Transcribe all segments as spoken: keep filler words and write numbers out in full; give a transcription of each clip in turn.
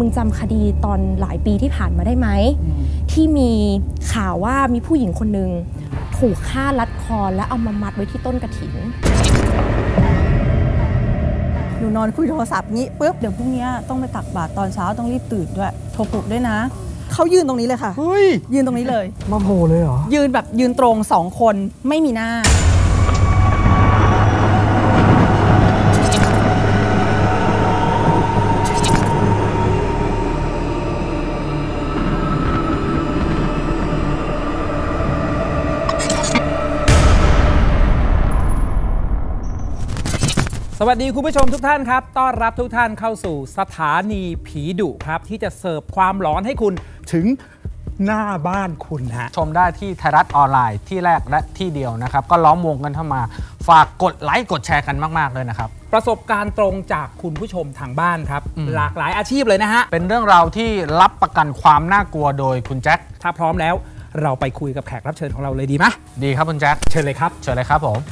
มึงจำคดีตอนหลายปีที่ผ่านมาได้ไหมที่มีข่าวว่ามีผู้หญิงคนหนึ่งถูกฆ่ารัดคอและเอามามัดไว้ที่ต้นกฐินหนูนอนคุยโทรศัพท์งี้ปุ๊บเดี๋ยวพรุ่งนี้ต้องไปตักบาตรตอนเช้าต้องรีบตื่นด้วยโทรปลุกด้วยนะเขายืนตรงนี้เลยค่ะยืนตรงนี้เลยมาโผล่เลยเหรอยืนแบบยืนตรงสองคนไม่มีหน้าสวัสดีคุณผู้ชมทุกท่านครับต้อนรับทุกท่านเข้าสู่สถานีผีดุครับที่จะเสิร์ฟความหลอนให้คุณถึงหน้าบ้านคุณฮะชมได้ที่ไทยรัฐออนไลน์ที่แรกและที่เดียวนะครับก็ล้อมวงกันเข้ามาฝากกดไลค์กดแชร์กันมากๆเลยนะครับประสบการณ์ตรงจากคุณผู้ชมทางบ้านครับหลากหลายอาชีพเลยนะฮะเป็นเรื่องราวที่รับประกันความน่ากลัวโดยคุณแจ็คถ้าพร้อมแล้วเราไปคุยกับแขกรับเชิญของเราเลยดีไหมดีครับคุณแจ็คเชิญเลยครับเชิญเลยครับผม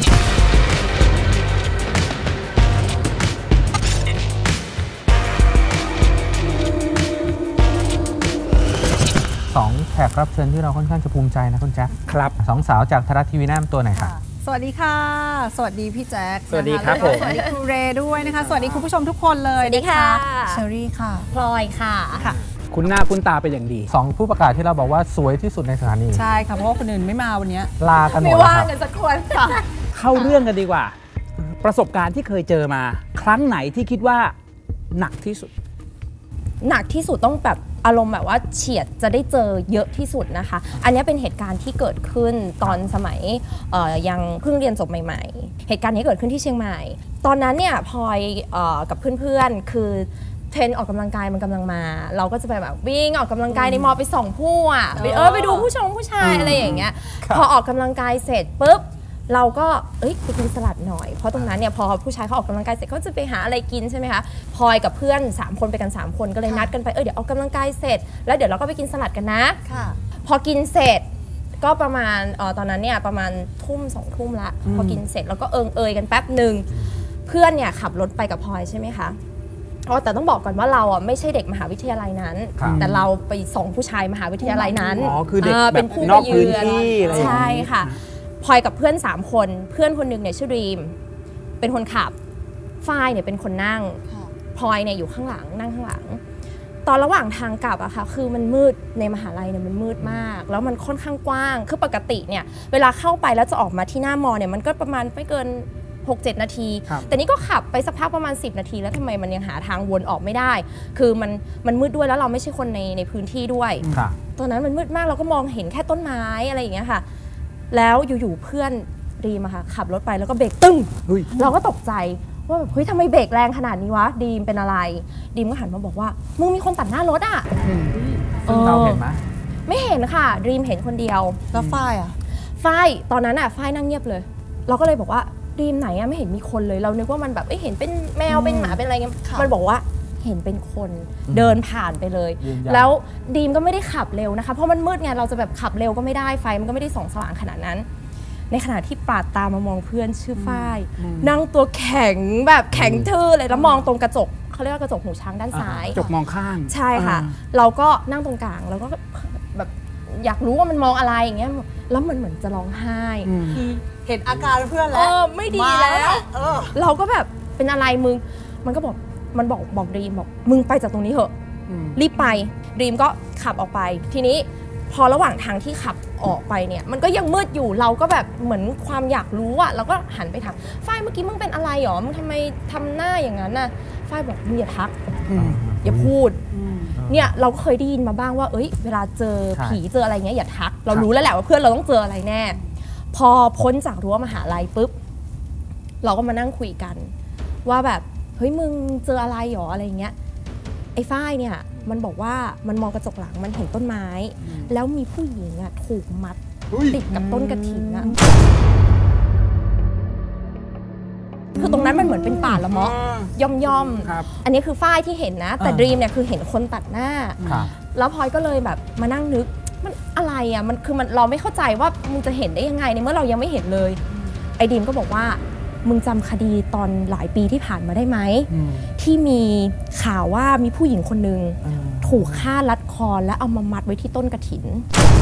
สองแขกรับเชิญที่เราค่อนข้างจะภูมิใจนะคุณแจ็คครับสองสาวจากไทยรัฐทีวีแนะนำตัวหน่อยค่ะสวัสดีค่ะสวัสดีพี่แจ็คสวัสดีครับผมสวัสดีครูเรด้วยนะคะสวัสดีคุณผู้ชมทุกคนเลยสวัสดีค่ะเชอรี่ค่ะพลอยค่ะค่ะคุณหน้าคุณตาเป็นอย่างดีสองผู้ประกาศที่เราบอกว่าสวยที่สุดในสถานีใช่ค่ะเพราะว่าคนอื่นไม่มาวันนี้ลากันหมดไม่ว่างกันสักคนค่ะเข้าเรื่องกันดีกว่าประสบการณ์ที่เคยเจอมาครั้งไหนที่คิดว่าหนักที่สุดหนักที่สุดต้องแบบอารมณ์แบบว่าเฉียดจะได้เจอเยอะที่สุดนะคะอันนี้เป็นเหตุการณ์ที่เกิดขึ้นตอนสมัยยังเพิ่งเรียนจบใหม่ๆเหตุการณ์นี้เกิดขึ้นที่เชียงใหม่ตอนนั้นเนี่ยพลอยกับเพื่อนๆคือเทรนออกกำลังกายมันกำลังมาเราก็จะไปแบบวิ่งออกกำลังกายในมอไปส่องผู้อ่ะไปเออไปดูผู้ชมผู้ชายอะไรอย่างเงี้ยพอออกกำลังกายเสร็จปุ๊บเราก็เอ้ยไปกินสลัดหน่อยเพราะตรงนั้นเนี่ยพอผู้ชายเขาออกกำลังกายเสร็จเขาจะไปหาอะไรกินใช่ไหมคะพลอยกับเพื่อนสามคนไปกันสามคนก็เลยนัดกันไปเออเดี๋ยวออกกำลังกายเสร็จแล้วเดี๋ยวเราก็ไปกินสลัดกันนะพอกินเสร็จก็ประมาณเออตอนนั้นเนี่ยประมาณทุ่มสองทุ่มละพอกินเสร็จแล้วก็เอิงเอยกันแป๊บหนึ่งเพื่อนเนี่ยขับรถไปกับพลอยใช่ไหมคะอ๋อแต่ต้องบอกก่อนว่าเราอ่ะไม่ใช่เด็กมหาวิทยาลัยนั้นแต่เราไปส่งผู้ชายมหาวิทยาลัยนั้นอ๋อคือเด็กเป็นผู้นอกพื้นที่ใช่ค่ะพลอยกับเพื่อนสามคนเพื่อนคนหนึ่งเนี่ยชื่อดีมเป็นคนขับฝ้ายเนี่ยเป็นคนนั่งพลอยเนี่ยอยู่ข้างหลังนั่งข้างหลังตอนระหว่างทางกลับอะค่ะคือมันมืดในมหาลัยเนี่ยมันมืดมากแล้วมันค่อนข้างกว้างคือปกติเนี่ยเวลาเข้าไปแล้วจะออกมาที่หน้ามอเนี่ยมันก็ประมาณไม่เกิน หกเจ็ด นาทีแต่นี่ก็ขับไปสักพักประมาณสิบนาทีแล้วทำไมมันยังหาทางวนออกไม่ได้คือมันมันมืดด้วยแล้วเราไม่ใช่คนในในพื้นที่ด้วยตอนนั้นมันมืดมากเราก็มองเห็นแค่ต้นไม้อะไรอย่างเงี้ยค่ะแล้วอยู่ๆเพื่อนดีมอะค่ะขับรถไปแล้วก็เบรกตึ้งเราก็ตกใจว่าแบบเฮ้ยทำไมเบรกแรงขนาดนี้วะดีมเป็นอะไรดีมก็หันมาบอกว่ามึงมีคนตัดหน้ารถอะซึ่งเราเห็นไหมไม่เห็นค่ะดีมเห็นคนเดียวแล้วฝ้ายอะฝ้ายตอนนั้นอะฝ้ายนั่งเงียบเลยเราก็เลยบอกว่าดีมไหนอะไม่เห็นมีคนเลยเรานึกว่ามันแบบเห็นเป็นแมวเป็นหมาเป็นอะไรเงี้ยมันบอกว่าเห็นเป็นคนเดินผ่านไปเลยแล้วดีมก็ไม่ได้ขับเร็วนะคะเพราะมันมืดไงเราจะแบบขับเร็วก็ไม่ได้ไฟมันก็ไม่ได้ส่องสว่างขนาดนั้นในขณะที่ปาดตามามองเพื่อนชื่อฝ้ายนั่งตัวแข็งแบบแข็งทื่อเลยแล้วมองตรงกระจกเขาเรียกว่ากระจกหูช้างด้านซ้ายกระจกมองข้างใช่ค่ะเราก็นั่งตรงกลางแล้วก็แบบอยากรู้ว่ามันมองอะไรอย่างเงี้ยแล้วมันเหมือนจะร้องไห้เห็นอาการเพื่อนแล้วเออไม่ดีแล้วเราก็แบบเป็นอะไรมึงมันก็บอกมันบอกบอกดรีมบอกมึงไปจากตรงนี้เถอะรีบไปดรีมก็ขับออกไปทีนี้พอระหว่างทางที่ขับออกไปเนี่ยมันก็ยังมืดอยู่เราก็แบบเหมือนความอยากรู้อะเราก็หันไปถามฝ้ายเมื่อกี้มึงเป็นอะไรหรอมึงทำไมทำหน้าอย่างนั้นน่ะฝ้ายบอกมึงอย่าทักอย่าพูดเนี่ยเราก็เคยได้ยินมาบ้างว่าเอ้ยเวลาเจอผีเจออะไรเงี้ยอย่าทักเรารู้แล้วแหละว่าเพื่อนเราต้องเจออะไรแน่พอพ้นจากรั้วมหาลัยปุ๊บเราก็มานั่งคุยกันว่าแบบเฮ้ยมึงเจออะไรหรออะไรเงี้ยไอ้ฝ้ายเนี่ยมันบอกว่ามันมองกระจกหลังมันเห็นต้นไม้แล้วมีผู้หญิงอะถูกมัดติดกับต้นกระถิ่นอะคือตรงนั้นมันเหมือนเป็นป่าละเมาะย่อมย่อมอันนี้คือฝ้ายที่เห็นนะแต่ดรีมเนี่ยคือเห็นคนตัดหน้าแล้วพลอยก็เลยแบบมานั่งนึกมันอะไรอ่ะมันคือมันเราไม่เข้าใจว่ามึงจะเห็นได้ยังไงในเมื่อเรายังไม่เห็นเลยไอ้ดีมก็บอกว่ามึงจำคดีตอนหลายปีที่ผ่านมาได้ไหมที่มีข่าวว่ามีผู้หญิงคนหนึ่งถูกฆ่ารัดคอและเอามามัดไว้ที่ต้นกฐิน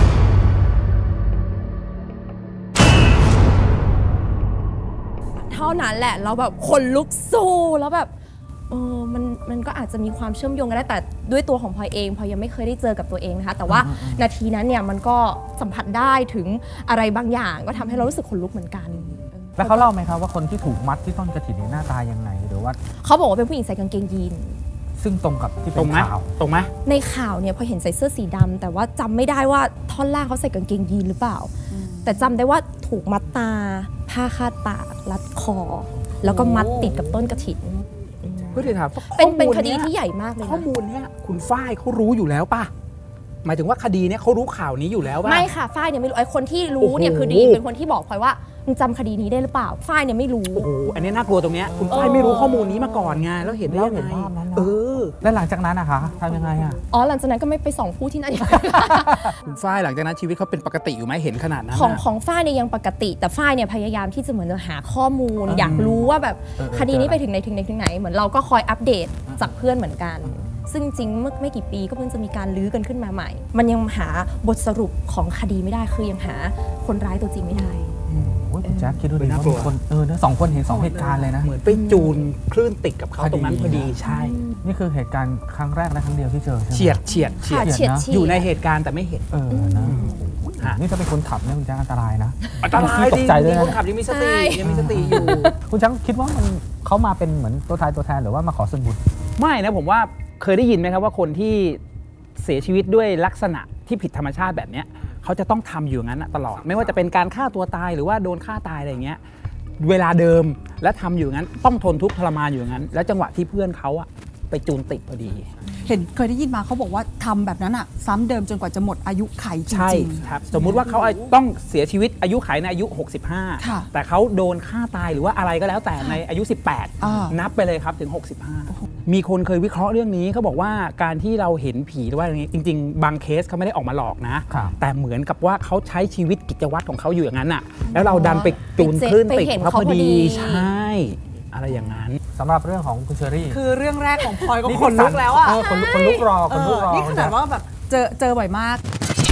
เท่านั้นแหละเราแบบคนลุกสู้แล้วแบบเออมันมันก็อาจจะมีความเชื่อมโยงกันได้แต่ด้วยตัวของพลอยเองพลอยยังไม่เคยได้เจอกับตัวเองนะคะแต่ว่านาทีนั้นเนี่ยมันก็สัมผัสได้ถึงอะไรบางอย่างก็ทำให้เรารู้สึกขนลุกเหมือนกันแล้วเขาเล่าไหมครับว่าคนที่ถูกมัดที่ต้นกฐินหน้าตายังไงหรือว่าเขาบอกว่าเป็นผู้หญิงใส่กางเกงยีนซึ่งตรงกับที่เป็นข่าวตรงไหมในข่าวเนี่ยพอเห็นใส่เสื้อสีดำแต่ว่าจำไม่ได้ว่าท่อนล่างเขาใส่กางเกงยีนหรือเปล่าแต่จำได้ว่าถูกมัดตาผ้าคาดปากรัดคอแล้วก็มัดติดกับต้นกฐินเพื่อที่ถามเป็นเป็นคดีที่ใหญ่มากเลยข้อมูลเนี้ยคุณฝ้ายเขารู้อยู่แล้วป่ะหมายถึงว่าคดีเนี้ยเขารู้ข่าวนี้อยู่แล้วป่ะไม่ค่ะฝ้ายเนี่ยไม่รู้ไอ้คนที่รู้เนี่ยคือดีเป็นคนที่บอกพลอยว่ามึงจำคดีนี้ได้หรือเปล่าฝ้ายเนี่ยไม่รู้โอ้โหอันนี้น่ากลัวตรงเนี้ยคุณฝ้ายไม่รู้ข้อมูลนี้มาก่อนไงแล้วเห็นได้ยังไงเออแล้วหลังจากนั้นนะคะทำยังไงอ่ะอ๋อหลังจากนั้นก็ไม่ไปส่องผู้ที่นั่นอีกคุณฝ้ายหลังจากนั้นชีวิตเขาเป็นปกติอยู่ไหมเห็นขนาดนั้นของของฝ้ายเนี่ยยังปกติแต่ฝ้ายเนี่ยพยายามที่จะเหมือนหาข้อมูลอยากรู้ว่าแบบคดีนี้ไปถึงไหนถึงไหนถึงไหนเหมือนเราก็คอยอัปเดตจากเพื่อนเหมือนกันซึ่งจริงเมื่อไม่กี่ปีก็เพิ่งจะมีการลื้อกันขึ้นมาใหม่มันยังหาบทสรุปของคดีไม่ได้คือยังหาคนร้ายตัวจริงไม่ได้คุณแจ๊คคิดดูดิว่าคนเออสองคนเห็นสองเหตุการณ์เลยนะเหมือนไปจูนคลื่นติดกับเขาตรงนั้นพอดีใช่นี่คือเหตุการณ์ครั้งแรกและครั้งเดียวที่เจอเฉียดเฉียดเฉียดนะอยู่ในเหตุการณ์แต่ไม่เห็นเออนะนี่ถ้าเป็นคนขับเนี่ยคุณแจ๊คอันตรายนะอันตรายตกใจเลยคนขับยังมีสติยังมีสติอยู่คุณแจ๊คคิดว่ามันเขามาเป็นเหมือนตัวทายตัวแทนหรือว่ามาขอส่วนบุญไม่นะผมว่าเคยได้ยินไหมครับว่าคนที่เสียชีวิตด้วยลักษณะที่ผิดธรรมชาติแบบนี้เขาจะต้องทำอยู่งั้นตลอดไม่ว่าจะเป็นการฆ่าตัวตายหรือว่าโดนฆ่าตายอะไรอย่างเงี้ยเวลาเดิมและทำอยู่งั้นต้องทนทุกข์ทรมานอยู่งั้นแล้วจังหวะที่เพื่อนเขาอะไปจูนติดพอดีเห็นเคยได้ยินมาเขาบอกว่าทำแบบนั้นอะซ้ำเดิมจนกว่าจะหมดอายุไขจริงๆครับสมมุติว่าเขาต้องเสียชีวิตอายุไขในอายุหกสิบห้าแต่เขาโดนฆ่าตายหรือว่าอะไรก็แล้วแต่ในอายุสิบแปดนับไปเลยครับถึงหกสิบห้ามีคนเคยวิเคราะห์เรื่องนี้เขาบอกว่าการที่เราเห็นผีหรือว่าอย่างนี้จริงๆบางเคสเขาไม่ได้ออกมาหลอกนะแต่เหมือนกับว่าเขาใช้ชีวิตกิจวัตรของเขาอยู่อย่างนั้นน่ะแล้วเราดันไปจูนคลื่นติดเขาพอดีใช่อะไรอย่างนั้นสำหรับเรื่องของคุณเชอรี่คือเรื่องแรกของพลอยก็คนลุกแล้วอ่ะคนลุกคนลุกรอคนลุกรอนี่ขนาดว่าแบบเจอเจอบ่อยมาก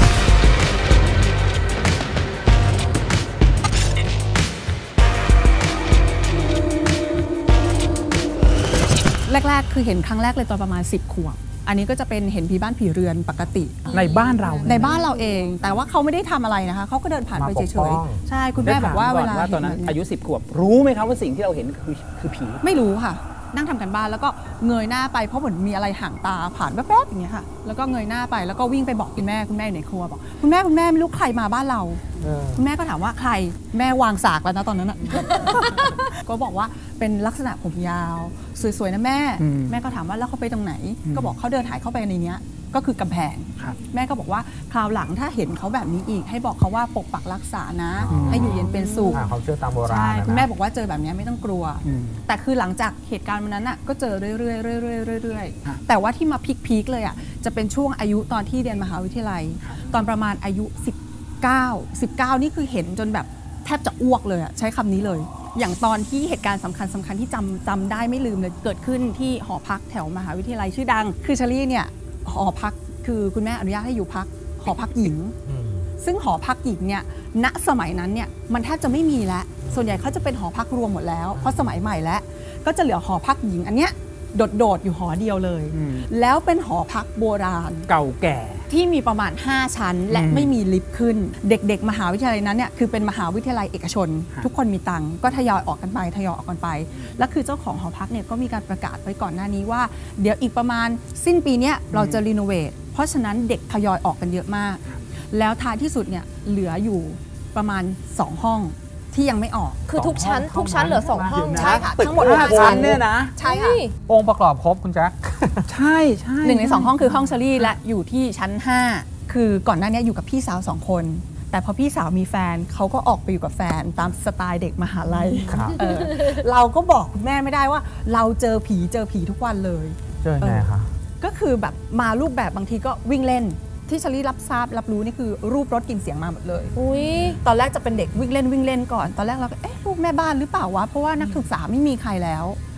แรกๆคือเห็นครั้งแรกเลยตอนประมาณสิบขวบอันนี้ก็จะเป็นเห็นผีบ้านผีเรือนปกติในบ้านเราในบ้านเราเองแต่ว่าเขาไม่ได้ทำอะไรนะคะเขาก็เดินผ่านไปเฉยๆใช่คุณแม่บอกว่าเวลาตอนนั้นอายุสิบขวบรู้ไหมครับว่าสิ่งที่เราเห็นคือคือผีไม่รู้ค่ะนั่งทำกันบ้านแล้วก็เงยหน้าไปเพราะเหมือนมีอะไรห่างตาผ่านแป๊บๆอย่างเงี้ยค่ะแล้วก็เงยหน้าไปแล้วก็วิ่งไปบอกคุณแม่คุณแม่อยู่ในครัวบอกคุณแม่คุณแม่ไม่รู้ใครมาบ้านเราคุณแม่ก็ถามว่าใครแม่วางสากแล้วนะตอนนั้นก็บอกว่าเป็นลักษณะผมยาวสวยๆนะแม่แม่ก็ถามว่าแล้วเขาไปตรงไหนก็บอกเขาเดินหายเข้าไปในนี้ก็คือกำแพงแม่ก็บอกว่าคราวหลังถ้าเห็นเขาแบบนี้อีกให้บอกเขาว่าปกปักรักษานะให้อยู่เย็นเป็นสุขเขาเชื่อตามโบราณใช่คุณแม่บอกว่าเจอแบบนี้ไม่ต้องกลัวแต่คือหลังจากเหตุการณ์วันนั้นน่ะก็เจอเรื่อยๆเรื่อยๆเรื่อยๆแต่ว่าที่มาพีคๆเลยอ่ะจะเป็นช่วงอายุตอนที่เรียนมหาวิทยาลัยตอนประมาณอายุสิบเก้า สิบเก้านี่คือเห็นจนแบบแทบจะอ้วกเลยอ่ะใช้คำนี้เลยอย่างตอนที่เหตุการณ์สำคัญสำคัญที่จำจำได้ไม่ลืมเลยเกิดขึ้นที่หอพักแถวมหาวิทยาลัยชื่อดังคือเชอรี่เนี่ยหอพักคือคุณแม่อนุญาตให้อยู่พักหอพักหญิงซึ่งหอพักหญิงเนี่ยณสมัยนั้นเนี่ยมันแทบจะไม่มีแล้วส่วนใหญ่เขาจะเป็นหอพักรวมหมดแล้วเพราะสมัยใหม่แล้วก็จะเหลือหอพักหญิงอันเนี้ยโดดๆอยู่หอเดียวเลยแล้วเป็นหอพักโบราณเก่าแก่ที่มีประมาณห้าชั้นและไม่มีลิฟต์ขึ้นเด็กๆมหาวิทยาลัยนั้นเนี่ยคือเป็นมหาวิทยาลัยเอกชนทุกคนมีตังค์ก็ทยอยออกกันไปทยอยออกกันไปแล้วคือเจ้าของหอพักเนี่ยก็มีการประกาศไว้ก่อนหน้านี้ว่าเดี๋ยวอีกประมาณสิ้นปีนี้เราจะรีโนเวทเพราะฉะนั้นเด็กทยอยออกกันเยอะมากแล้วท้ายที่สุดเนี่ยเหลืออยู่ประมาณสองห้องที่ยังไม่ออกคือทุกชั้นทุกชั้นเหลือสองห้องใช่ค่ะทั้งหมดห้าชั้นเนี่ยนะใช่ค่ะองค์ประกอบครบคุณแจ๊คใช่ใช่หนึ่งในสองห้องคือห้องเชอรี่และอยู่ที่ชั้นห้าคือก่อนหน้านี้อยู่กับพี่สาวสองคนแต่พอพี่สาวมีแฟนเขาก็ออกไปอยู่กับแฟนตามสไตล์เด็กมหาลัยเราก็บอกคุณแม่ไม่ได้ว่าเราเจอผีเจอผีทุกวันเลยเจอไงคะก็คือแบบมารูปแบบบางทีก็วิ่งเล่นที่เชอรี่รับทราบรับรู้นี่คือรูปรถกลิ่นเสียงมาหมดเลยอุ้ยตอนแรกจะเป็นเด็กวิ่งเล่นวิ่งเล่นก่อนตอนแรกเราก็เอ๊ะลูกแม่บ้านหรือเปล่าวะเพราะว่านักศึกษาไม่มีใครแล้ว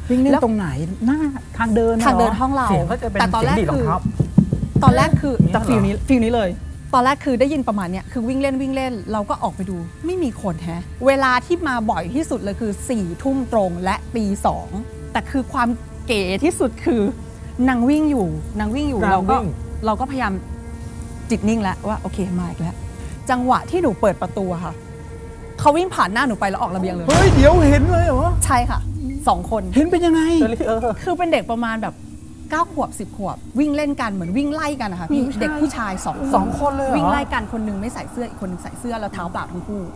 วิ่งเล่นตรงไหนหน้าทางเดินทางเดินห้องเราเสียงก็จะเป็นแต่ตอนแรกเสียงดีดรองคือเท้าตอนแรกคือเนี่ยแต่ฟิลเหรอนี้ฟิลนี้เลย ตอนแรกคือได้ยินประมาณเนี้ยคือวิ่งเล่นวิ่งเล่นเราก็ออกไปดูไม่มีคนแฮะเวลาที่มาบ่อยที่สุดเลยคือสี่ทุ่มตรงและตีสองแต่คือความเก๋ที่สุดคือนางวิ่งอยู่นางวิ่งอยู่นางเราก็วิ่งเราก็พยายามจิตนิ่งแล้วว่าโอเคมาอีกแล้วจังหวะที่หนูเปิดประตูอะค่ะเขาวิ่งผ่านหน้าหนูไปแล้วออกระเบียงเลยเฮ้ยเดี๋ยวเห็นเลยเหรอใช่ค่ะสองคนเห็นเป็นยังไงเออคือเป็นเด็กประมาณแบบเก้าขวบสิบขวบวิ่งเล่นกันเหมือนวิ่งไล่กันนะคะพี่ผู้ชายเด็กผู้ชายสองสองคนเลยเหรอวิ่งไล่กันคนหนึงไม่ใส่เสื้ออีกคนหนึงใส่เสื้อแล้วเท้าเปล่าทั้งคู่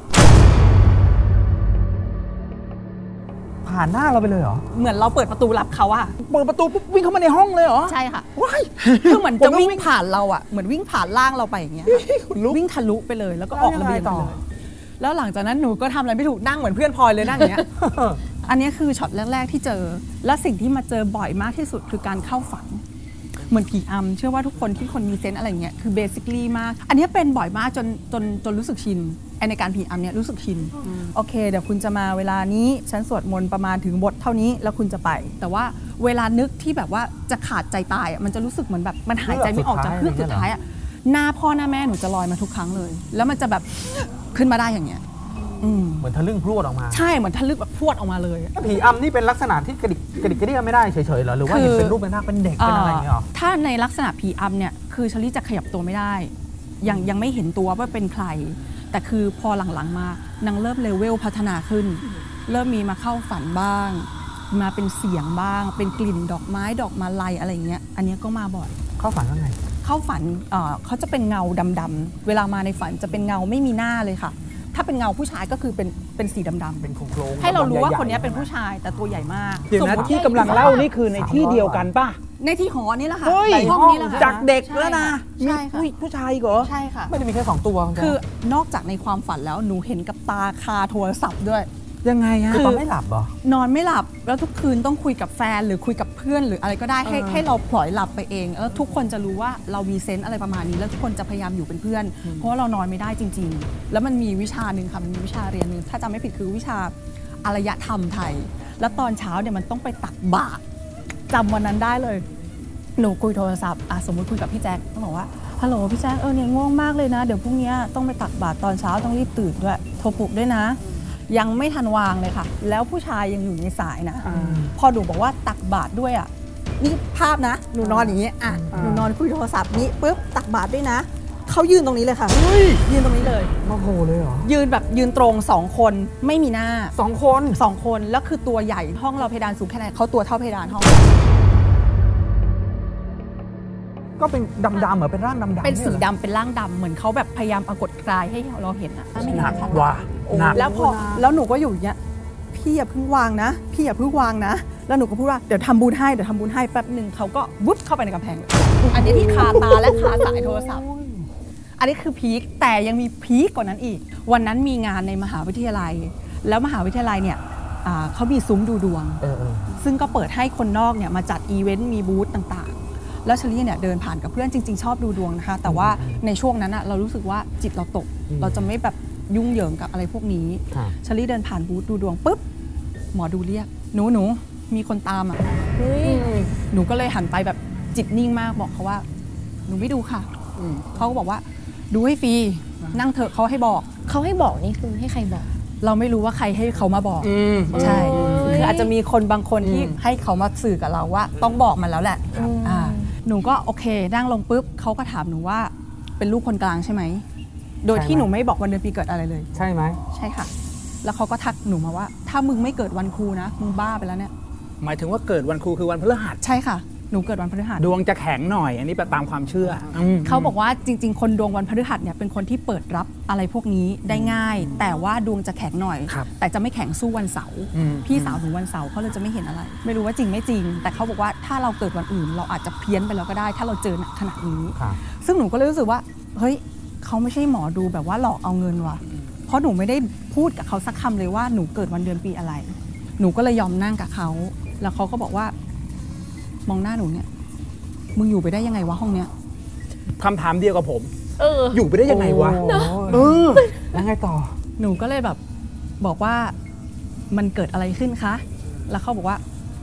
ผ่านหน้าเราไปเลยเหรอเหมือนเราเปิดประตูรับเขาอะเปิดประตูปุ๊บวิ่งเข้ามาในห้องเลยเหรอใช่ค่ะว้ายคือเหมือนจะผมต้องวิ่งผ่านเราอะเหมือนวิ่งผ่านล่างเราไปอย่างเงี้ยขนลุกวิ่งทะลุไปเลยแล้วก็ออกระเบียงแล้วยังไงต่ไปอเลยแล้วหลังจากนั้นหนูก็ทำอะไรไม่ถูกนั่งเหมือนเพื่อนพลอยเลยนั่งอย่างเงี้ย อันนี้คือช็อตแรกๆที่เจอและสิ่งที่มาเจอบ่อยมากที่สุดคือการเข้าฝันเหมือนผีอำเชื่อว่าทุกคนที่คนมีเซนส์อะไรเงี้ยคือเบสิคลี่มากอันนี้เป็นบ่อยมากจนจนจนรู้สึกชินไอในการผีอำเนี่ยรู้สึกชินโอเคเดี๋ยวคุณจะมาเวลานี้ฉันสวดมนต์ประมาณถึงบทเท่านี้แล้วคุณจะไป แต่ว่าเวลานึกที่แบบว่าจะขาดใจตายอะมันจะรู้สึกเหมือนแบบมันหายใจไม่ออกจากเพื่อกสุดท้ายอะหน้าพ่อหน้าแม่หนูจะลอยมาทุกครั้งเลย แล้วมันจะแบบขึ้นมาได้อย่างเงี้ยอืมเหมือนทะลึ่งพรวดออกมาใช่เหมือนทะลึกแบบพรวดออกมาเลยผีอำนี่เป็นลักษณะที่กระดิกกระดิกกระเดี่ยไม่ได้เฉยๆเหรอหรือว่าคือเห็นเป็นรูปเป็นหน้าเป็นเด็กเป็นอะไรอย่างเงี้ยหรอถ้าในลักษณะผีอำเนี่ยคือชลิจะขยับตัวไม่ได้ยังยังไม่เห็นตัวว่าเป็นใคร แต่คือพอหลังๆมานางเริ่มเลเวลพัฒนาขึ้น เริ่มมีมาเข้าฝันบ้าง มาเป็นเสียงบ้าง เป็นกลิ่นดอกไม้ดอกมาลัยอะไรอย่างเงี้ยอันเนี้ยก็มาบ่อยเข้าฝันว่าไงเข้าฝันเอ่อเขาจะเป็นเงาดำๆเวลามาในฝันจะเป็นเงาไม่มีหน้าเลยค่ะ ถ้าเป็นเงาผู้ชายก็คือเป็นเป็นสีดำๆเป็นโครงๆให้เรารู้ว่าใหญ่ๆคนนี้เป็นผู้ชายแต่ตัวใหญ่มากเดี๋ยวนะสมมุติที่กำลังเล่านี่คือในที่เดียวกันป่ะในที่หอนี่แหละค่ะเฮ้ยในห้องนี้แหละค่ะจากเด็กแล้วนะใช่ค่ะมีผู้ชายเหรอใช่ค่ะไม่ได้มีแค่สองตัวคือนอกจากในความฝันแล้วหนูเห็นกับตาคาโทรศัพท์ด้วยยังไงฮะคือตอนไม่หลับเหรอนอนไม่หลับแล้วทุกคืนต้องคุยกับแฟนหรือคุยกับเพื่อนหรืออะไรก็ได้ให้เออให้เราปล่อยหลับไปเองแล้วทุกคนจะรู้ว่าเรามีเซนส์อะไรประมาณนี้แล้วทุกคนจะพยายามอยู่เป็นเพื่อน เพราะว่าเรานอนไม่ได้จริง ๆ แล้วมันมีวิชาหนึ่งค่ะมันมีวิชาเรียนหนึงถ้าจำไม่ผิดคือวิชาอารยธรรมไทย แล้วตอนเช้าเนี่ยมันต้องไปตักบาตรจำวันนั้นได้เลย หนูคุยโทรศัพท์อ่ะสมมติคุยกับพี่แจ๊คต้องบอกว่าฮัลโหลพี่แจ๊คเออเนี่ยง่วงมากเลยนะเดี๋ยวพรุ่งนี้ต้องไปตักบาตรตอนเช้าต้องรีบตื่นด้วยโทรปลุกด้วยนะ ยังไม่ทันวางเลยค่ะ แล้วผู้ชายยังอยู่ในสายนะอ่าพอหนูบอกว่าตักบาตรด้วยอ่ะนี่ภาพนะหนูนอนอย่างนี้อ่ะอ่าหนูนอนคุยโทรศัพท์นี้ปุ๊บตักบาตรด้วยนะเขายืนตรงนี้เลยค่ะยืนตรงนี้เลยมาโผล่เลยเหรอยืนแบบยืนตรงสองคนไม่มีหน้าสองคนสองคนแล้วคือตัวใหญ่ห้องเราเพดานสูงแค่ไหนเขาตัวเท่าเพดานห้องก็เป็นดำๆเหมือนเป็นร่างดำๆเป็นสียหรอดำเป็นร่างดำเหมือนเขาแบบพยายามปรากฏกายให้เราเห็นอะหนักว่ะหนักแล้วพอแล้วหนูก็อยู่อย่างเงี้ยพี่อย่าเพิ่งวางนะ พี่อย่าเพิ่งวางนะ แล้วหนูก็พูดว่าเดี๋ยวทำบุญให้เดี๋ยวทำบุญให้แป๊บหนึ่งเขาก็วุบเข้าไปในกำแพงเลยอันนี้ที่คาตาและคาสายโทรศัพท์ อันนี้คือพีคแต่ยังมีพีคกว่านั้นอีก วันนั้นมีงานในมหาวิทยาลัย แล้วมหาวิทยาลัยเนี่ยอ่าเขามีซุ้มดูดวงเออเออซึ่งก็เปิดให้คนนอกเนี่ยมาจัดอีเวนต์มีบูธต่างๆ แล้วเชลี่เนี่ยเดินผ่านกับเพื่อนจริงๆ ชอบดูดวงนะคะ แต่ว่าในช่วงนั้นอะเรารู้สึกว่าจิตเราตก เราจะไม่แบบยุ่งเหยิงกับอะไรพวกนี้ครับเชลี่เดินผ่านบูธดูดวงปุ๊บหมอดูเรียกหนูหนูมีคนตามอะเฮ้ยหนูก็เลยหันไปแบบจิตนิ่งมากบอกเขาว่าหนูไม่ดูค่ะเขาก็บอกว่าดูให้ฟรีนั่งเถอะเขาให้บอกเขาให้บอกนี่คือให้ใครบอกเราไม่รู้ว่าใครให้เขามาบอกอืมใช่โอ้ยคืออาจจะมีคนบางคนที่อืมให้เขามาสื่อกับเราว่าต้องบอกมันแล้วแหละอืมอ่าหนูก็โอเคนั่งลงปุ๊บเขาก็ถามหนูว่าเป็นลูกคนกลางใช่ไหมโดยที่หนูไม่บอกวันเดือนปีเกิดอะไรเลยใช่ไหมใช่ค่ะ แล้วเขาก็ทักหนูมาว่า ถ้ามึงไม่เกิดวันครูนะมึงบ้าไปแล้วเนี่ยหมายถึงว่าเกิดวันครูคือวันพฤหัสใช่ค่ะหนูเกิดวันพฤหัสดวงจะแข็งหน่อย อันนี้ตามความเชื่อมเขาบอกว่าจริง ๆ คนดวงวันพฤหัสเนี่ยเป็นคนที่เปิดรับอะไรพวกนี้ได้ง่าย แต่ว่าดวงจะแข็งหน่อยครับแต่จะไม่แข็งสู้วันเสาร์อืมพี่สาวหนูวันเสาร์เขาเลยจะไม่เห็นอะไร ไม่รู้ว่าจริงไม่จริง แต่เขาบอกว่าถ้าเราเกิดวันอื่น เราอาจจะเพี้ยนไปแล้วก็ได้ ถ้าเราเจอหนักขนาดนี้ครับซึ่งหนูก็เลยรู้สึกว่าเฮ้ยเขาไม่ใช่หมอดูแบบว่าหลอกเอาเงินว่ะเพราะหนูไม่ได้พูดกับเขาสักคำเลยว่าหนูเกิดวันเดือนปีอะไร หนูก็เลยยอมนั่งกับเขาแล้วเขาก็บอกว่ามองหน้าหนูเนี่ยมึงอยู่ไปได้ยังไงวะห้องเนี้ยคำถามเดียวกับผมเอออยู่ไปได้ยังไงวะโอ้เออแล้วไงต่อหนูก็เลยแบบบอกว่ามันเกิดอะไรขึ้นคะ แล้วเขาบอกว่า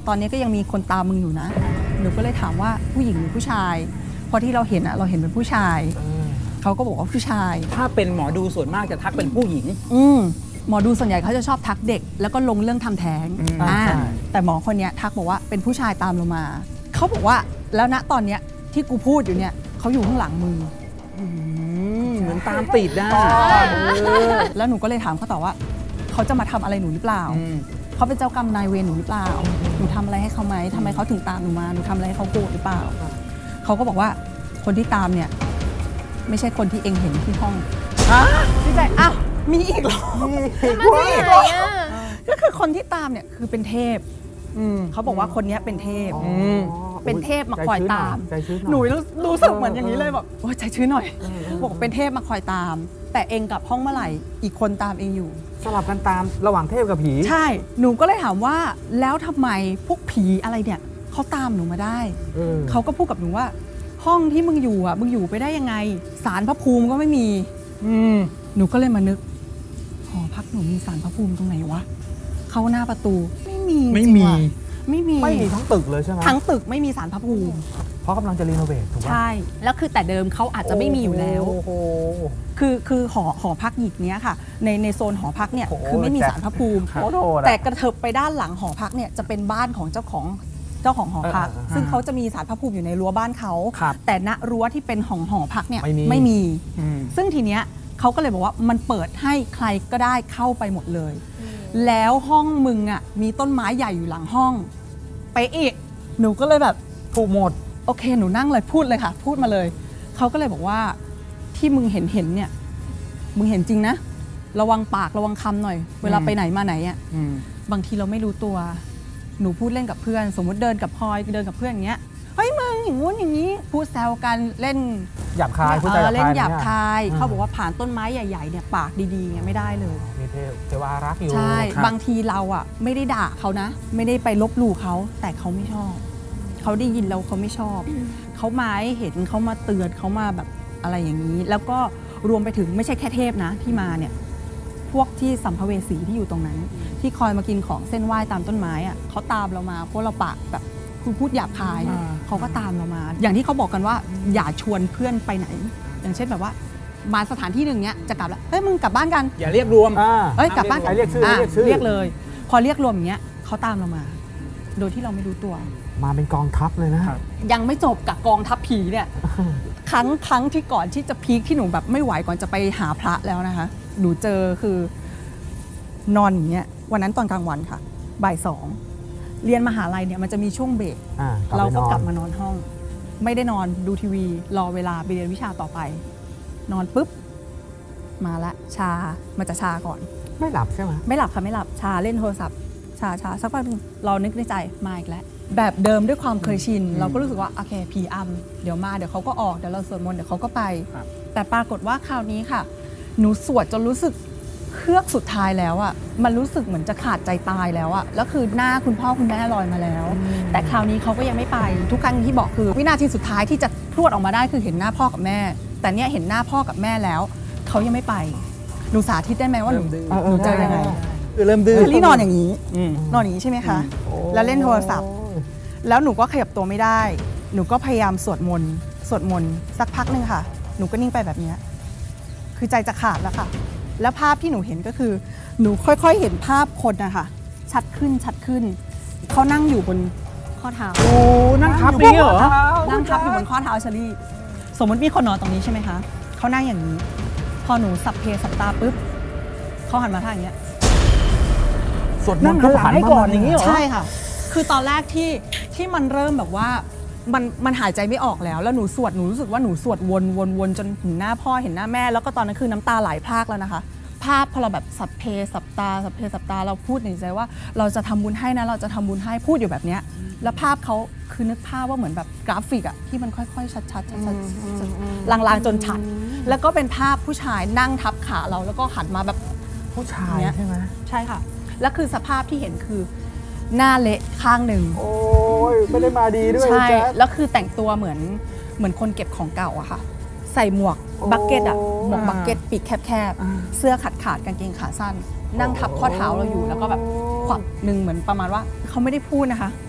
ตอนนี้ก็ยังมีคนตามมึงอยู่นะหนูก็เลยถามว่าผู้หญิงหรือผู้ชายพอที่เราเห็นอะเราเห็นเป็นผู้ชายเขาก็บอกว่าผู้ชายถ้าเป็นหมอดูส่วนมากจะทักเป็นผู้หญิงอืมหมอดูส่วนใหญ่เขาจะชอบทักเด็กแล้วก็ลงเรื่องทำแท้งอ่าแต่หมอคนนี้ทักบอกว่าเป็นผู้ชายตามเรามาเขาบอกว่าแล้วณตอนเนี้ยที่กูพูดอยู่เนี่ยเขาอยู่ข้างหลังมือเหมือนตามติดได้แล้วหนูก็เลยถามเขาต่อว่าเขาจะมาทำอะไรหนูหรือเปล่าเขาเป็นเจ้ากรรมนายเวรหนูหรือเปล่าหนูทำอะไรให้เขาไหมทำไมเขาถึงตามหนูมาหนูทำอะไรให้เขาโกรธหรือเปล่าเขาก็บอกว่าคนที่ตามเนี่ยไม่ใช่คนที่เองเห็นที่ห้องพี่ใจอ้าวมีอีกเหรอมีอีกเหรอก็คือคนที่ตามเนี่ยคือเป็นเทพเขาบอกว่าคนนี้เป็นเทพเป็นเทพมาคอยตามหนูรู้สึกเหมือนอย่างนี้เลยแบบโอ้ใจชื้นหน่อยบอกเป็นเทพมาคอยตามแต่เองกลับห้องเมื่อไหร่อีกคนตามเองอยู่สลับกันตามระหว่างเทพกับผีใช่หนูก็เลยถามว่าแล้วทำไมพวกผีอะไรเนี่ยเขาตามหนูมาได้เขาก็พูดกับหนูว่าห้องที่มึงอยู่อ่ะมึงอยู่ไปได้ยังไงศาลพระภูมิก็ไม่มีหนูก็เลยมานึกหอพักหนูมีศาลพระภูมิตรงไหนวะเข้าหน้าประตูไม่มีไม่มีไม่มีไม่มีทั้งตึกเลยใช่ไหมทั้งตึกไม่มีศาลพระภูมิเพราะกำลังจะรีโนเวทถูกไหมใช่แล้วคือแต่เดิมเขาอาจจะไม่มีอยู่แล้วคือคือหอหอพักหญิงเนี้ยค่ะในในโซนหอพักเนี่ยคือไม่มีศาลพระภูมิแต่กระเถิบไปด้านหลังหอพักเนี่ยจะเป็นบ้านของเจ้าของเจ้าของหอพักซึ่งเขาจะมีศาลพระภูมิอยู่ในรั้วบ้านเขาแต่ณรั้วที่เป็นของหอพักเนี่ยไม่มีซึ่งทีเนี้ยเขาก็เลยบอกว่ามันเปิดให้ใครก็ได้เข้าไปหมดเลยแล้วห้องมึงอ่ะมีต้นไม้ใหญ่อยู่หลังห้องไปอีกหนูก็เลยแบบถูกหมดโอเคหนูนั่งเลยพูดเลยค่ะพูดมาเลยเขาก็เลยบอกว่าที่มึงเห็นเห็นเนี่ยมึงเห็นจริงนะระวังปากระวังคำหน่อยเวลาไปไหนมาไหนอ่ะบางทีเราไม่รู้ตัวหนูพูดเล่นกับเพื่อนสมมติเดินกับพลอยเดินกับเพื่อนอย่างเงี้ยเฮ้ยมึงอย่างงู้นอย่างนี้พูดแซวกันเล่นหยาบคายพูดเล่นหยาบคายเขาบอกว่าผ่านต้นไม้ใหญ่ๆเนี่ยปากดีๆเนี่ยไม่ได้เลยมีเทวารักอยู่ใช่บางทีเราอ่ะไม่ได้ด่าเขานะไม่ได้ไปลบหลู่เขาแต่เขาไม่ชอบเขาได้ยินแล้วเขาไม่ชอบเขามาให้เห็นเขามาเตือนเขามาแบบอะไรอย่างนี้แล้วก็รวมไปถึงไม่ใช่แค่เทพนะที่มาเนี่ยพวกที่สัมภเวสีที่อยู่ตรงนั้นที่คอยมากินของเส้นไหว้ตามต้นไม้อ่ะเขาตามเรามาเพราะเราปากแบบคุณพูดหยาบคายเขาก็ตามเรามาอย่างที่เขาบอกกันว่าอย่าชวนเพื่อนไปไหนอย่างเช่นแบบว่ามาสถานที่หนึ่งเนี้ยจะกลับแล้วเฮ้ยมึงกลับบ้านกันอย่าเรียกรวมเฮ้ยกลับบ้านเรียกชื่อเรียกชื่อเรียกเลยพอเรียกรวมอย่างเงี้ยเขาตามเรามาโดยที่เราไม่รู้ตัวมาเป็นกองทัพเลยนะยังไม่จบกับกองทัพผีเนี่ยครั้งครั้งที่ก่อนที่จะพีคที่หนูแบบไม่ไหวก่อนจะไปหาพระแล้วนะคะหนูเจอคือนอนอย่างเงี้ยวันนั้นตอนกลางวันค่ะบ่ายสองเรียนมหาลัยเนี่ยมันจะมีช่วงเบรกเราก็กลับมานอนห้องไม่ได้นอนดูทีวีรอเวลาไปเรียนวิชาต่อไปนอนปุ๊บมาละชามันจะชาก่อนไม่หลับใช่ไหมไม่หลับค่ะไม่หลับชาเล่นโทรศัพท์ชาชาสักพักนึงเรานึกในใจมาอีกแล้วแบบเดิมด้วยความเคยชินเราก็รู้สึกว่าโอเคผีอำเดี๋ยวมาเดี๋ยวเขาก็ออกเดี๋ยวเราสวดมนต์เดี๋ยวเขาก็ไปแต่ปรากฏว่าคราวนี้ค่ะหนูสวดจนรู้สึกเครือกสุดท้ายแล้วอ่ะมันรู้สึกเหมือนจะขาดใจตายแล้วอ่ะแล้วคือหน้าคุณพ่อคุณแม่ลอยมาแล้วแต่คราวนี้เขาก็ยังไม่ไปทุกครั้งที่บอกคือวินาทีสุดท้ายที่จะพรวดออกมาได้คือเห็นหน้าพ่อกับแม่แต่เนี้ยเห็นหน้าพ่อกับแม่แล้วเขายังไม่ไปหนูสาธิตได้ไหมว่าหนูหนูเจอยังไงคือเริ่มดื้อที่นอนอย่างนี้นอนอย่างนี้ใช่ไหมคะแล้วเล่นโทรศัพท์แล้วหนูก็ขยับตัวไม่ได้หนูก็พยายามสวดมนต์สวดมนต์สักพักนึงค่ะหนูก็นิ่งไปแบบนี้คือใจจะขาดแล้วค่ะแล้วภาพที่หนูเห็นก็คือหนูค่อยๆเห็นภาพคนนะคะชัดขึ้นชัดขึ้นเขานั่งอยู่บนข้อเท้าโอ้นั่งทับนี่เหรอนั่งทับอยู่บนข้อเท้าเชอรี่สมมติมีคนนอนตรงนี้ใช่ไหมคะเขานั่งอย่างนี้พอหนูสับเพสับตาปุ๊บเขาหันมาท่าอย่างเงี้ยสวดมนต์เขาหันให้ก่อนอย่างนี้เหรอใช่ค่ะคือตอนแรกที่ที่มันเริ่มแบบว่ามันมันหายใจไม่ออกแล้วแล้วหนูสวดหนูรู้สึกว่าหนูสวดวนวนวนจนเห็นหน้าพ่อเห็นหน้าแม่แล้วก็ตอนนั้นคือน้ำตาไหลพรากแล้วนะคะภาพพอเราแบบสัพเพสัพตาสัพเพสัพตาเราพูดในใจว่าเราจะทำบุญให้นะเราจะทำบุญให้พูดอยู่แบบเนี้ยแล้วภาพเขาคือนึกภาพว่าเหมือนแบบกราฟิกอะที่มันค่อยๆชัดๆชัดๆลางๆจนชัดแล้วก็เป็นภาพผู้ชายนั่งทับขาเราแล้วก็หันมาแบบผู้ชายใช่ไหมใช่ค่ะแล้วคือสภาพที่เห็นคือหน้าเละข้างหนึ่งโอ้ยไม่ได้มาดีด้วยใช่แล้วคือแต่งตัวเหมือนเหมือนคนเก็บของเก่าอะค่ะใส่หมวกบักเก็ตอะหมวกบักเก็ตปีกแคบๆเสื้อขาดขาดกางเกงขาสั้นนั่งทับข้อเท้าเราอยู่แล้วก็แบบขวักหนึ่งเหมือนประมาณว่าเขาไม่ได้พูดนะคะ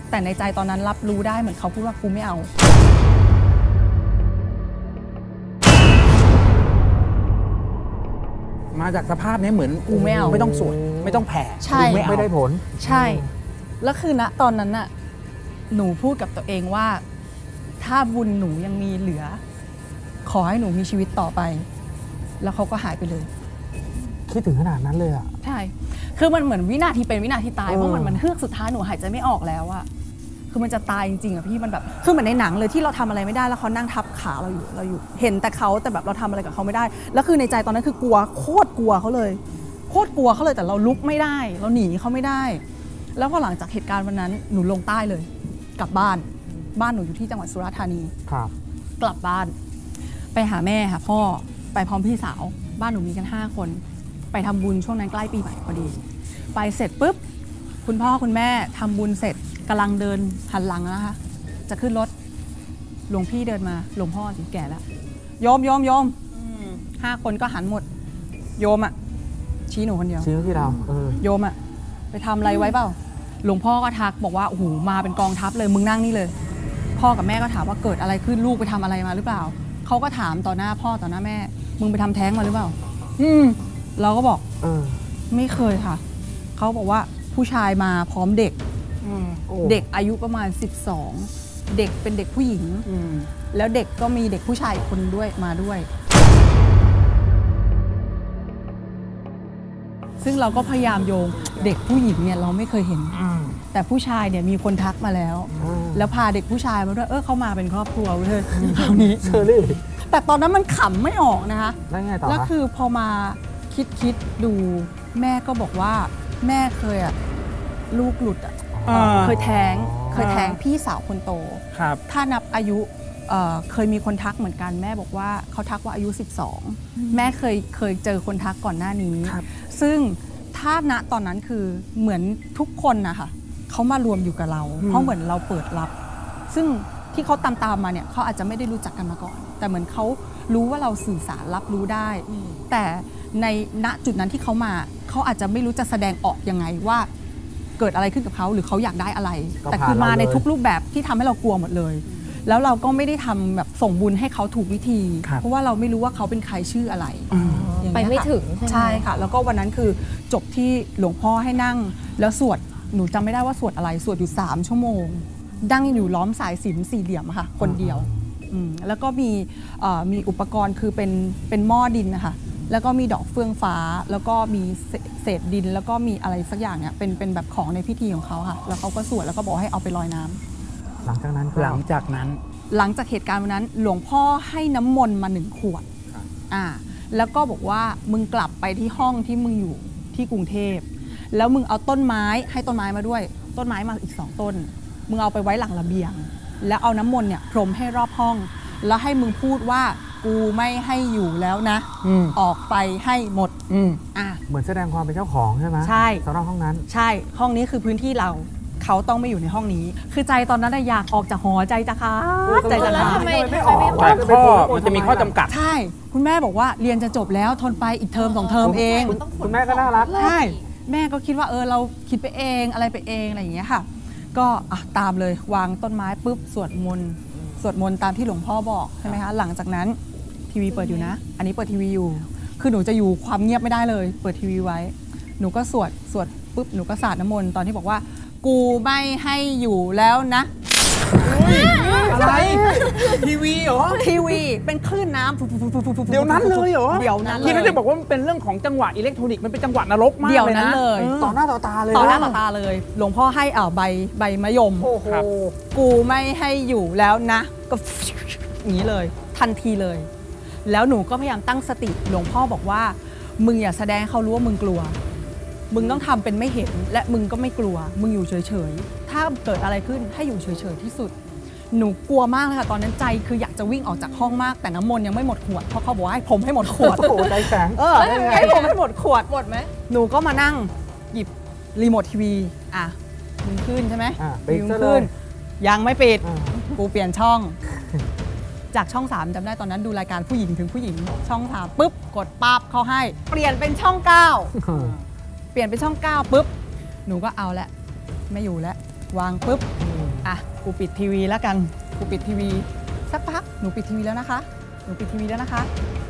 แต่ในใจตอนนั้นรับรู้ได้เหมือนเขาพูดว่ากูไม่เอามาจากสภาพนี้เหมือนกูไม่เอาไม่ต้องสวดไม่ต้องแผ่ใช่ไม่ได้ผลใช่แล้วคือณตอนนั้นน่ะหนูพูดกับตัวเองว่าถ้าบุญหนูยังมีเหลือขอให้หนูมีชีวิตต่อไปแล้วเขาก็หายไปเลยคิดถึงขนาดนั้นเลยอ่ะใช่คือมันเหมือนวินาทีเป็นวินาทีตายเพราะมันมันเฮือกสุดท้ายหนูหายใจไม่ออกแล้วอะคือมันจะตายจริงๆอะพี่มันแบบคือเหมือนในหนังเลยที่เราทำอะไรไม่ได้แล้วเขานั่งทับขาเราอยู่เราอยู่เห็นแต่เขาแต่แบบเราทำอะไรกับเขาไม่ได้แล้วคือในใจตอนนั้นคือกลัวโคตรกลัวเขาเลยโคตรกลัวเขาเลยแต่เราลุกไม่ได้เราหนีเขาไม่ได้แล้วพอหลังจากเหตุการณ์วันนั้นหนูลงใต้เลยกลับบ้านบ้านหนูอยู่ที่จังหวัดสุราษฎร์ธานีครับกลับบ้านไปหาแม่หาพ่อไปพร้อมพี่สาวบ้านหนูมีกันห้าคนไปทำบุญช่วงนั้นใกล้ปีใหม่พอดีไปเสร็จปุ๊บคุณพ่อคุณแม่ทำบุญเสร็จกำลังเดินหันหลังนะคะจะขึ้นรถหลวงพี่เดินมาหลวงพ่อสิแก่แล้วโยมโยมโยมห้าคนก็หันหมดโยมอะชี้หนูคนเดียวชี้ที่เราโยมอะไปทำอะไรไว้เปล่าหลวงพ่อก็ทักบอกว่าโอ้โหมาเป็นกองทัพเลยมึงนั่งนี่เลยพ่อกับแม่ก็ถามว่าเกิดอะไรขึ้นลูกไปทำอะไรมาหรือเปล่าเขาก็ถามต่อหน้าพ่อต่อหน้าแม่มึงไปทำแท้งมาหรือเปล่าอืมเราก็บอกเออไม่เคยค่ะเขาบอกว่าผู้ชายมาพร้อมเด็กเด็กอายุประมาณสิบสองเด็กเป็นเด็กผู้หญิงแล้วเด็กก็มีเด็กผู้ชายคนด้วยมาด้วยซึ่งเราก็พยายามโยงเด็กผู้หญิงเนี่ยเราไม่เคยเห็นแต่ผู้ชายเนี่ยมีคนทักมาแล้วแล้วพาเด็กผู้ชายมาด้วยเออเขามาเป็นครอบครัวเลยคราวนี้แต่ตอนนั้นมันขำไม่ออกนะคะแล้วไงต่อแล้วคือพอมาคิดคิดดูแม่ก็บอกว่าแม่เคยอะลูกหลุดอะเคยแท้งเคยแท้งพี่สาวคนโตถ้านับอายุเ, เคยมีคนทักเหมือนกันแม่บอกว่าเขาทักว่าอายุสิบสองแม่เคยเคยเจอคนทักก่อนหน้านี้ซึ่งถ้าณตอนนั้นคือเหมือนทุกคนนะคะเขามารวมอยู่กับเราเพราะเหมือนเราเปิดรับซึ่งที่เขาตามตามมาเนี่ยเขาอาจจะไม่ได้รู้จักกันมาก่อนแต่เหมือนเขารู้ว่าเราสื่อสารรับรู้ได้แต่ในณจุดนั้นที่เขามาเขาอาจจะไม่รู้จะแสดงออกยังไงว่าเกิดอะไรขึ้นกับเขาหรือเขาอยากได้อะไรแต่คือมาในทุกรูปแบบที่ทำให้เรากลัวหมดเลยแล้วเราก็ไม่ได้ทำแบบส่งบุญให้เขาถูกวิธีเพราะว่าเราไม่รู้ว่าเขาเป็นใครชื่ออะไรไปไม่ถึงใช่ค่ะแล้วก็วันนั้นคือจบที่หลวงพ่อให้นั่งแล้วสวดหนูจำไม่ได้ว่าสวดอะไรสวดอยู่สามชั่วโมงดั้งอยู่ล้อมสายสิญจน์สี่เหลี่ยมค่ะคนเดียวแล้วก็มีมีอุปกรณ์คือเป็นเป็นหม้อดินนะคะแล้วก็มีดอกเฟื่องฟ้าแล้วก็มีเศษดินแล้วก็มีอะไรสักอย่างเนี่ยเป็นเป็นแบบของในพิธีของเขาค่ะแล้วเขาก็สวดแล้วก็บอกให้เอาไปลอยน้ำหลังจากนั้นหลังจากนั้นหลังจากเหตุการณ์วันนั้นหลวงพ่อให้น้ำมนต์มาหนึ่งขวดอ่าแล้วก็บอกว่ามึงกลับไปที่ห้องที่มึงอยู่ที่กรุงเทพแล้วมึงเอาต้นไม้ให้ต้นไม้มาด้วยต้นไม้มาอีกสองต้นมึงเอาไปไว้หลังระเบียงแล้วเอาน้ำมนต์เนี่ยพรมให้รอบห้องแล้วให้มึงพูดว่ากูไม่ให้อยู่แล้วนะออกไปให้หมดอ่าเหมือนแสดงความเป็นเจ้าของใช่ไหมใช่สำหรับห้องนั้นใช่ห้องนี้คือพื้นที่เราเขาต้องไม่อยู่ในห้องนี้คือใจตอนนั้นอยากออกจากหอใจจะขาดใจจะขาดทำไมไม่ออกแต่ข้อมันจะมีข้อจำกัดใช่คุณแม่บอกว่าเรียนจะจบแล้วทนไปอีกเทอมสองเทอมเองคุณแม่ก็น่ารักใช่แม่ก็คิดว่าเออเราคิดไปเองอะไรไปเองอะไรอย่างเงี้ยค่ะก็ตามเลยวางต้นไม้ปุ๊บสวดมนต์สวดมนต์ตามที่หลวงพ่อบอกใช่ไหมคะหลังจากนั้นทีวีเปิดอยู่นะอันนี้เปิดทีวีอยู่คือหนูจะอยู่ความเงียบไม่ได้เลยเปิดทีวีไว้หนูก็สวดสวดปุ๊บหนูก็สาดน้ำมนต์ตอนที่บอกว่ากูไม่ให้อยู่แล้วนะอะไรทีวีเหรอทีวีเป็นคลื่นน้ำเดี๋ยวนั้นเลยเหรอเดี๋ยวนั้นเลยที่นั่นจะบอกว่ามันเป็นเรื่องของจังหวะอิเล็กทรอนิกส์มันเป็นจังหวะนรกมากเลยนะต่อหน้าต่อตาเลยต่อหน้าต่อตาเลยหลวงพ่อให้อ่าใบใบมะยมกูไม่ให้อยู่แล้วนะก็อย่างนี้เลยทันทีเลยแล้วหนูก็พยายามตั้งสติหลวงพ่อบอกว่ามึงอย่าแสดงเขารู้ว่ามึงกลัวมึงต้องทำเป็นไม่เห็นและมึงก็ไม่กลัวมึงอยู่เฉยๆถ้าเกิดอะไรขึ้นให้อยู่เฉยๆที่สุดหนูกลัวมากเลยค่ะตอนนั้นใจคืออยากจะวิ่งออกจากห้องมากแต่น้ำมนต์ยังไม่หมดขวดเพราะเขาบอกว่าให้ผมให้หมดขวดโอ้โหใจแข็งเออให้ผมให้หมดขวดหมดไหมหนูก็มานั่งหยิบรีโมททีวีอ่ะมึงขึ้นใช่ไหมมึงขึ้นยังไม่ปิดกูเปลี่ยนช่องจากช่องสามจำได้ตอนนั้นดูรายการผู้หญิงถึงผู้หญิงช่องสามปุ๊บกดปั๊บเขาให้เปลี่ยนเป็นช่องเก้าเปลี่ยนเป็นช่องเก้าปุ๊บหนูก็เอาละไม่อยู่แล้ววางปุ๊บอ่ะกูปิดทีวีแล้วกันกูปิดทีวีสักพักหนูปิดทีวีแล้วนะคะหนูปิดทีวีแล้วนะคะ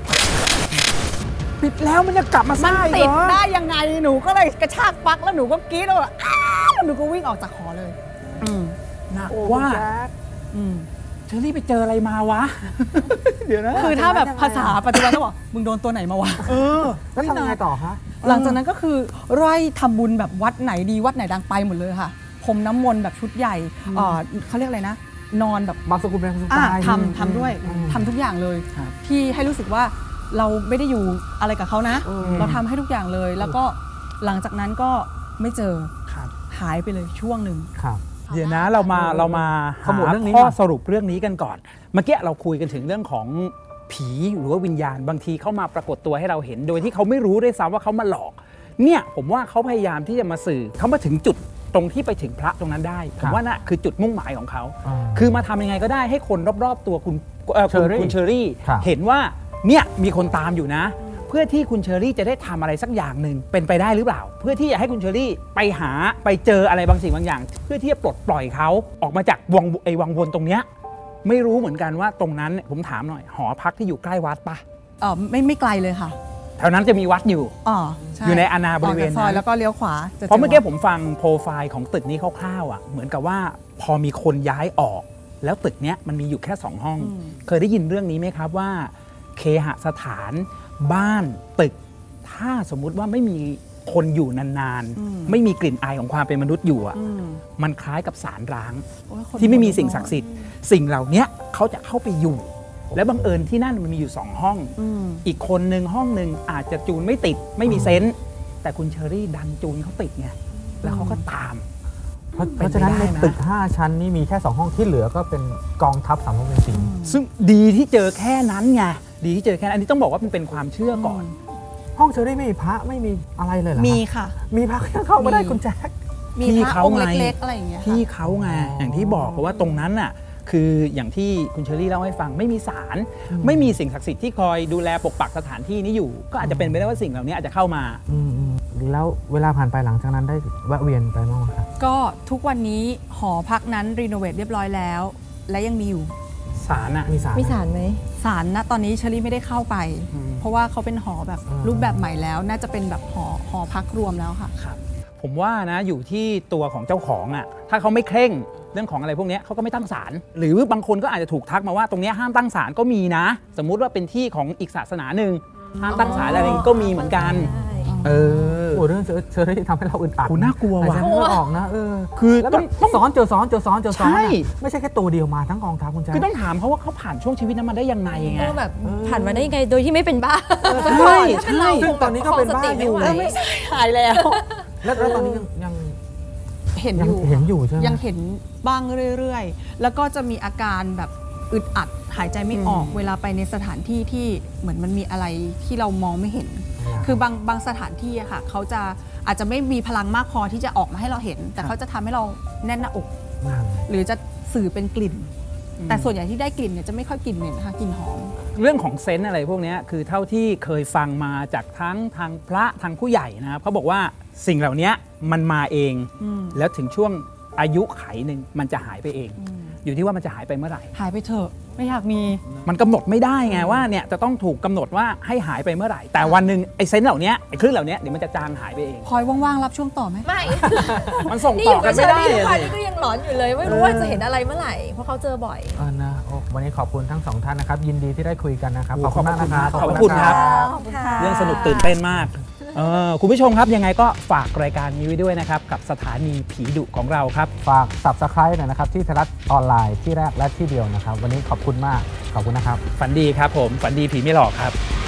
ปิดแล้วมันจะกลับมาซ่าอีกเหรอมันติดได้ยังไงหนูก็เลยกระชากปลั๊กแล้วหนูก็กรี๊ดแล้วอ้าวหนูก็วิ่งออกจากหอเลยอืมนะว่าอืมเชอรี่ไปเจออะไรมาวะ เดี๋ยวนะคือถ้าแบบภาษาปัจจุบันต้องบอกมึงโดนตัวไหนมาวะเออแล้วทำยังไงต่อคะหลังจากนั้นก็คือไร่ทำบุญแบบวัดไหนดีวัดไหนดังไปหมดเลยค่ะพรมน้ำมนต์แบบชุดใหญ่เขาเรียกอะไรนะนอนแบบบางสกุลเป็นสกุลทำทำด้วยทำทุกอย่างเลยที่ให้รู้สึกว่าเราไม่ได้อยู่อะไรกับเขานะเราทำให้ทุกอย่างเลยแล้วก็หลังจากนั้นก็ไม่เจอหายไปเลยช่วงหนึ่งเดี๋ยวนะเรามาเรามาหาข้อสรุปเรื่องนี้กันก่อนเมื่อกี้เราคุยกันถึงเรื่องของผีหรือว่าวิญญาณบางทีเขามาปรากฏตัวให้เราเห็นโดยที่เขาไม่รู้ด้วยซ้ำว่าเขามาหลอกเนี่ยผมว่าเขาพยายามที่จะมาสื่อเขามาถึงจุดตรงที่ไปถึงพระตรงนั้นได้ผมว่าน่ะคือจุดมุ่งหมายของเขาคือมาทำยังไงก็ได้ให้คนรอบๆตัวคุณคุณเชอรี่เห็นว่าเนี่ยมีคนตามอยู่นะเพื่อที่คุณเชอรี่จะได้ทำอะไรสักอย่างหนึ่งเป็นไปได้หรือเปล่าเพื่อที่จะให้คุณเชอรี่ไปหาไปเจออะไรบางสิ่งบางอย่างเพื่อที่จะปลดปล่อยเขาออกมาจากวังไอ้วังวนตรงเนี้ยไม่รู้เหมือนกันว่าตรงนั้นผมถามหน่อยหอพักที่อยู่ใกล้วัดปะเออไม่ไม่ไกลเลยค่ะแถวนั้นจะมีวัดอยู่อ๋ออยู่ในอาณาบริเวณนั้นแล้วก็เลี้ยวขวาเพราะเมื่อกี้ผมฟังโปรไฟล์ของตึกนี้คร่าวๆอ่ะเหมือนกับว่าพอมีคนย้ายออกแล้วตึกเนี้ยมันมีอยู่แค่สองห้องเคยได้ยินเรื่องนี้ไหมครับว่าเคหสถานบ้านตึกถ้าสมมุติว่าไม่มีคนอยู่นานๆไม่มีกลิ่นอายของความเป็นมนุษย์อยู่อ่ะมันคล้ายกับศาลร้างที่ไม่มีสิ่งศักดิ์สิทธิ์สิ่งเหล่านี้เขาจะเข้าไปอยู่และบังเอิญที่นั่นมันมีอยู่สองห้องอีกคนหนึ่งห้องหนึ่งอาจจะจูนไม่ติดไม่มีเซนส์แต่คุณเชอรี่ดันจูนเขาติดไงแล้วเขาก็ตามเพราะฉะนั้นในตึกห้าชั้นนี่มีแค่สองห้องที่เหลือก็เป็นกองทัพสามภเวสีซึ่งดีที่เจอแค่นั้นไงดีที่เจอแค่นั้นอันนี้ต้องบอกว่ามันเป็นความเชื่อก่อนห้องเชอรี่ไม่มีพระไม่มีอะไรเลยเหรอมีค่ะมีพระเข้ามาได้คุณแจ็คมีพระองค์เล็กๆอะไรอย่างเงี้ยที่เขาไงอย่างที่บอกว่าตรงนั้นน่ะคืออย่างที่คุณเชอรี่เล่าให้ฟังไม่มีศาลไม่มีสิ่งศักดิ์สิทธิ์ที่คอยดูแลปกปักสถานที่นี้อยู่ก็อาจจะเป็นไปได้ว่าสิ่งเหล่านี้อาจจะเข้ามาแล้วเวลาผ่านไปหลังจากนั้นได้แวะเวียนไปบ้างไหมครับก็ทุกวันนี้หอพักนั้นรีโนเวทเรียบร้อยแล้วและยังมีอยู่ศาลอะมีศาลมีศาลไหมศาลณตอนนี้เชอรี่ไม่ได้เข้าไปเพราะว่าเขาเป็นหอแบบรูปแบบใหม่แล้วน่าจะเป็นแบบหอหอพักรวมแล้วค่ะครับผมว่านะอยู่ที่ตัวของเจ้าของอะถ้าเขาไม่เคร่งเรื่องของอะไรพวกนี้เขาก็ไม่ตั้งศาลหรือบางคนก็อาจจะถูกทักมาว่าตรงนี้ห้ามตั้งศาลก็มีนะสมมุติว่าเป็นที่ของอีกศาสนาหนึ่งห้ามตั้งศาลอะไรก็มีเหมือนกันเออโอ้เรื่องเชอรี่ทำให้เราอึดอัดคุณน่ากลัวว่ะไม่ออกนะเออคือต้องซ้อนเจอซ้อนเจอซ้อนเจอซ้อนไม่ใช่แค่ตัวเดียวมาทั้งกองทัพคุณแจ๊คคือต้องถามเขาว่าเขาผ่านช่วงชีวิตนั้นมาได้ยังไงไงแบบผ่านมาได้ยังไงโดยที่ไม่เป็นบ้าใช่ใช่ซึ่งตอนนี้ก็เป็นบ้าอยู่ไม่ใช่หายแล้วแล้วตอนนี้ยังยังเห็นอยู่เห็นอยู่ใช่ไหมยังเห็นบ้างเรื่อยๆแล้วก็จะมีอาการแบบอึดอัดหายใจไม่ออกเวลาไปในสถานที่ที่เหมือนมันมีอะไรที่เรามองไม่เห็นคือบางบางสถานที่อะค่ะเขาจะอาจจะไม่มีพลังมากพอที่จะออกมาให้เราเห็นแต่เขาจะทำให้เราแน่นหน้าอกหรือจะสื่อเป็นกลิ่นแต่ส่วนใหญ่ที่ได้กลิ่นเนี่ยจะไม่ค่อยกลิ่นเหม็นนะคะกลิ่นหอมเรื่องของเซนส์อะไรพวกนี้คือเท่าที่เคยฟังมาจากทั้งทางพระทางผู้ใหญ่นะครับเขาบอกว่าสิ่งเหล่านี้มันมาเองแล้วถึงช่วงอายุไขหนึ่งมันจะหายไปเองอยู่ที่ว่ามันจะหายไปเมื่อไหร่หายไปเถอะไม่อยากมีมันกำหนดไม่ได้ไงว่าเนี่ยจะต้องถูกกำหนดว่าให้หายไปเมื่อไหร่แต่วันหนึ่งไอ้เซนส์เหล่านี้ไอ้คลื่นเหล่านี้เดี๋ยวมันจะจางหายไปเองคอยว่างๆรับช่วงต่อไหมไม่มันส่งต่อกันไม่ได้เลยนี่ก็ยังหลอนอยู่เลยไม่รู้ว่าจะเห็นอะไรเมื่อไหร่เพราะเขาเจอบ่อยเออนะวันนี้ขอบคุณทั้งสองท่านนะครับยินดีที่ได้คุยกันนะครับขอบคุณมากนะครับขอบคุณครับเรื่องสนุกตื่นเต้นมากคุณผู้ชมครับยังไงก็ฝากรายการนี้ไว้ด้วยนะครับกับสถานีผีดุของเราครับฝาก ซับสไครบ์ หน่อยนะครับที่ไทยรัฐออนไลน์ที่แรกและที่เดียวนะครับวันนี้ขอบคุณมากขอบคุณนะครับฝันดีครับผมฝันดีผีไม่หลอกครับ